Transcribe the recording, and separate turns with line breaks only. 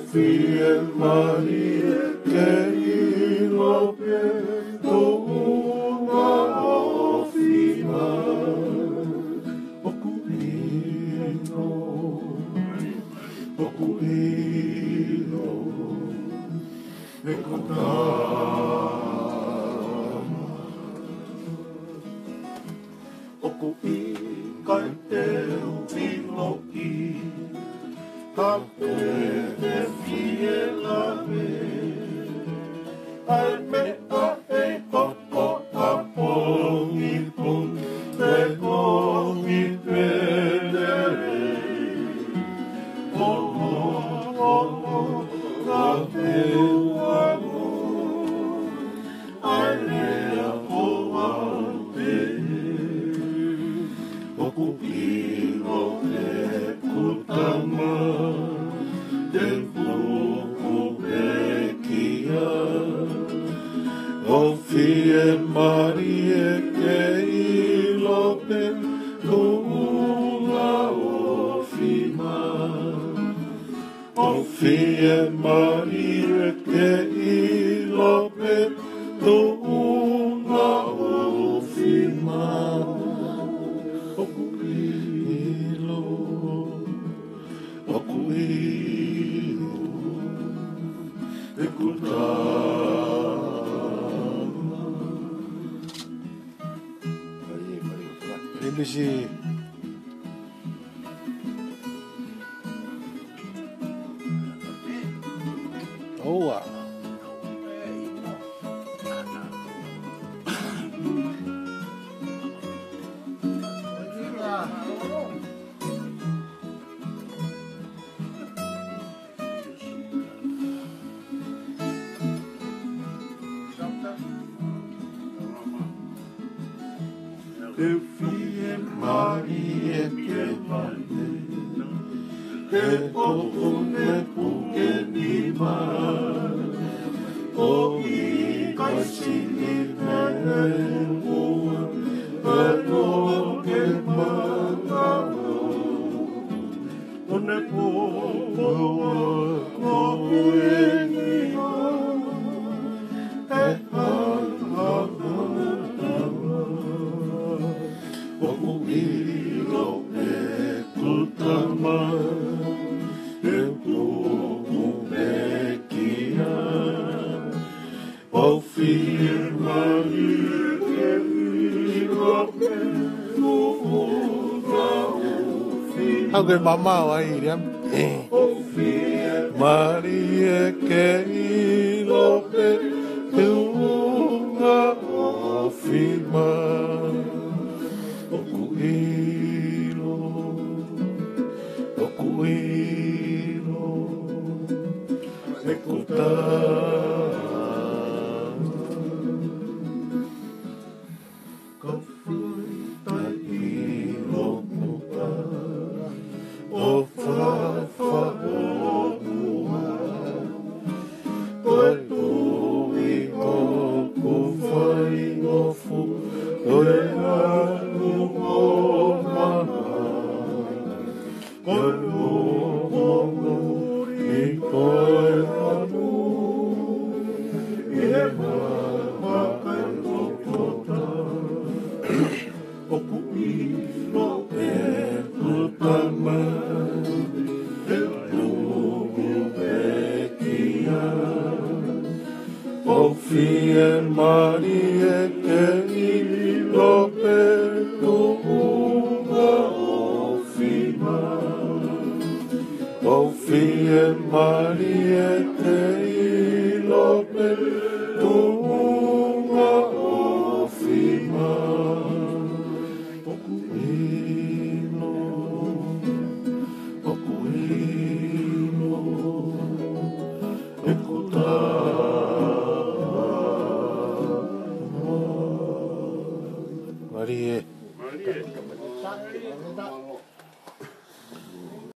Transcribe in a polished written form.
Fiel Maria, que lo pido una ofima, ocurrido, kai teu vino i, ka koe fiela me, ai me a e koko a pongi pun, te kongi pelere, o ka teu amor, ai lea o ante. Okupiro e kutama del buku bekia, o fie Marie ke ilope kuula ofima, o fie Marie ke ilope kuula ofima. MC Oa Eu fie Maria que mande, que pouco me puke ni mar, o mi caixini me mua, ano que manda o ne pouco no ni Okupiro e kutama e plugu mekia, o fie Maria que ilope kuula ofima. Aunque mamá va a ir, o fie Maria que ilope kuula ofima. Okuino, escutar, confronta y lo muda, o fa o tu y o kufai no fu, o Fie Maria que ilope kuula ofima, o fie Maria que ilope kuula ofima, okuino, escutar. Marie.